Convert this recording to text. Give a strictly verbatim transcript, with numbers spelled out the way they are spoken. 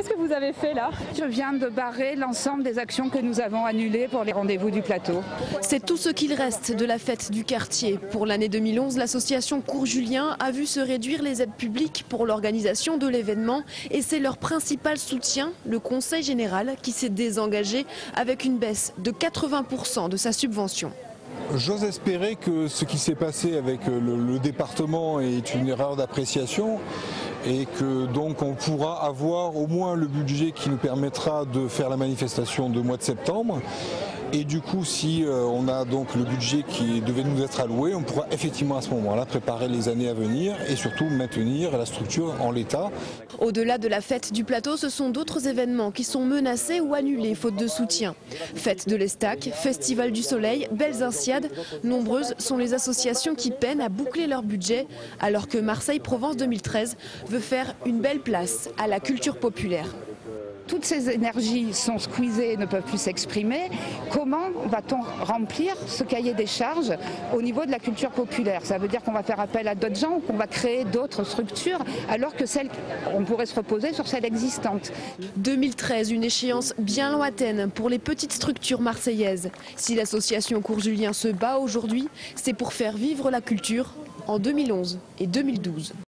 que vous avez fait là? Je viens de barrer l'ensemble des actions que nous avons annulées pour les rendez-vous du plateau. C'est tout ce qu'il reste de la fête du quartier. Pour l'année deux mille onze, l'association Cours Julien a vu se réduire les aides publiques pour l'organisation de l'événement et c'est leur principal soutien, le Conseil général, qui s'est désengagé avec une baisse de quatre-vingts pour cent de sa subvention. J'ose espérer que ce qui s'est passé avec le, le département est une erreur d'appréciation et que donc on pourra avoir au moins le budget qui nous permettra de faire la manifestation de mois de septembre. Et du coup, si euh, on a donc le budget qui devait nous être alloué, on pourra effectivement à ce moment-là préparer les années à venir et surtout maintenir la structure en l'état. Au-delà de la fête du plateau, ce sont d'autres événements qui sont menacés ou annulés faute de soutien. Fête de l'Estac, Festival du Soleil, Belles Inciades. Nombreuses sont les associations qui peinent à boucler leur budget alors que Marseille-Provence deux mille treize veut faire une belle place à la culture populaire. Toutes ces énergies sont squeezées et ne peuvent plus s'exprimer. Comment va-t-on remplir ce cahier des charges au niveau de la culture populaire? Ça veut dire qu'on va faire appel à d'autres gens ou qu'on va créer d'autres structures alors que celles, on pourrait se reposer sur celles existantes. deux mille treize, une échéance bien lointaine pour les petites structures marseillaises. Si l'association Cours Julien se bat aujourd'hui, c'est pour faire vivre la culture en deux mille onze et deux mille douze.